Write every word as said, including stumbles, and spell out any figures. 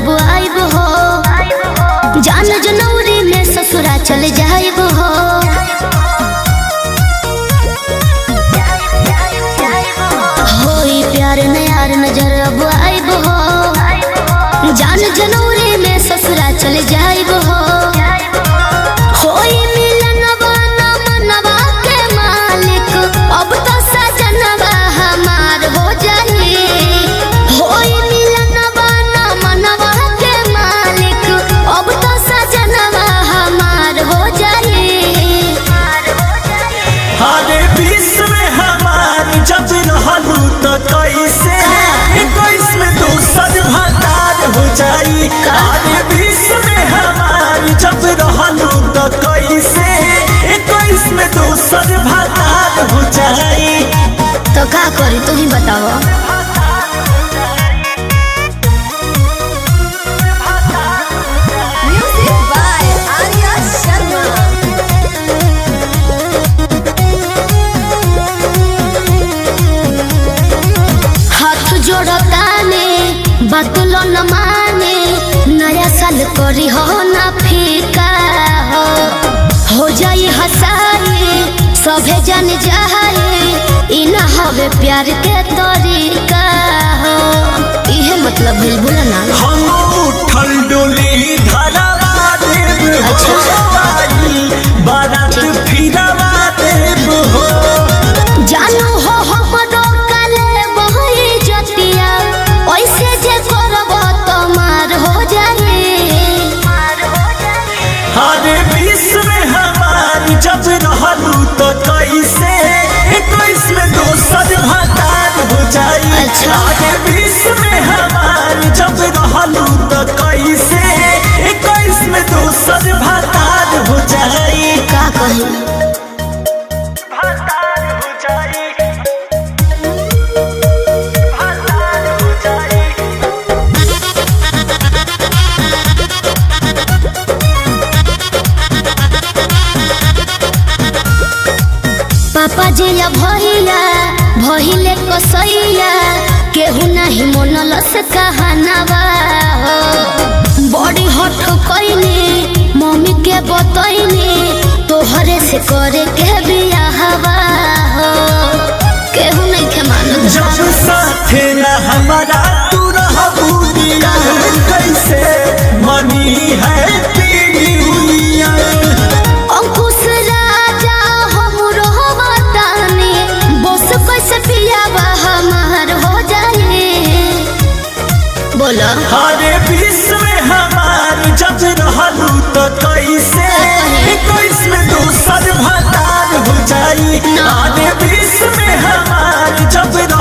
अब आइब हो, जान जनवरी में ससुरा चल जाइब हो। होई प्यार न यार नजर अब आइब हो, जान जनवरी में ससुरा चल जाइब हो। होई मिलनवा न मनवा के मालिक, अब तो सजनवा हमार हो जाई। होई मिलनवा न मनवा के मालिक, अब तो सजनवा हमार हो जाई। अरे बीस में हमार जब रहलू तो कैसे इक्कीस में दूसर भतार हो जाई। अरे बीस में हमार जब रहलू तो कैसे इक्कीस में दूसर भतार हो जाई। तो का करी तू ही बताओ। Music by Arya Sharma. हाथ जोड़ता ने बतलो न माने, नया साल करी हो ना फीका हो। हो जाई हसाई सभे जन जाए, इना हवे प्यार के तरीका हो। इहे मतलब भइल बोला ना। हम उठल डोली धरवा देव हो, बारात फिरवा देव हो। जानू हो हमरो काले बहई जतिया, ओइसे जे करब तमार हो जाई। अरे बीस में हमार जब रहलू तो कैसे इक्कीस में दोसर भतार हो जाई। अच्छा। अरे बीस में हमार जब रहलू तो कैसे इक्कीस में दोसर भतार हो जाई। का कही भतार हो जाई, भतार हो जाई। पापा जी या भैया भहिले कसैया, केहू नहीं मनल से कहनावा हो। बड़ी हठ कैनी मम्मी के बतैनी, तोहरे से करे के बियाहवा हो। केहू नहीं के मानल। जब साथे न हमारा तू रहबू दिया, कैसे मनी है तेरी हुलिया। अंकुश राजा हमरो बतानी, बस कैसे पियावा हमार हो जाई। बोलो अरे बीस में हमार जब रहलू तो कैसे इक्कीस में दूसर भतार हो जाई। अरे बीस में हमार जब